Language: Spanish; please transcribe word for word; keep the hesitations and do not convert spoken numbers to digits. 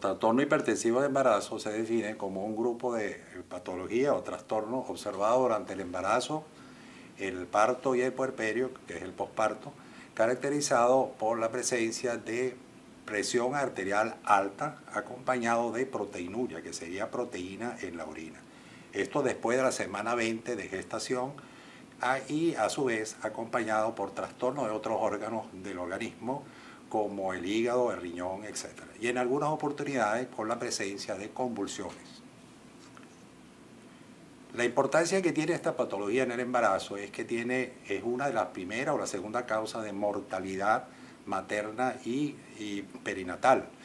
trastorno hipertensivo de embarazo se define como un grupo de patología o trastornos observados durante el embarazo, el parto y el puerperio, que es el posparto, caracterizado por la presencia de presión arterial alta acompañado de proteinuria, que sería proteína en la orina. Esto después de la semana veinte de gestación y a su vez acompañado por trastornos de otros órganos del organismo como el hígado, el riñón, etcétera. Y en algunas oportunidades por la presencia de convulsiones. La importancia que tiene esta patología en el embarazo es que tiene, es una de las primeras o la segunda causa de mortalidad materna y, y perinatal.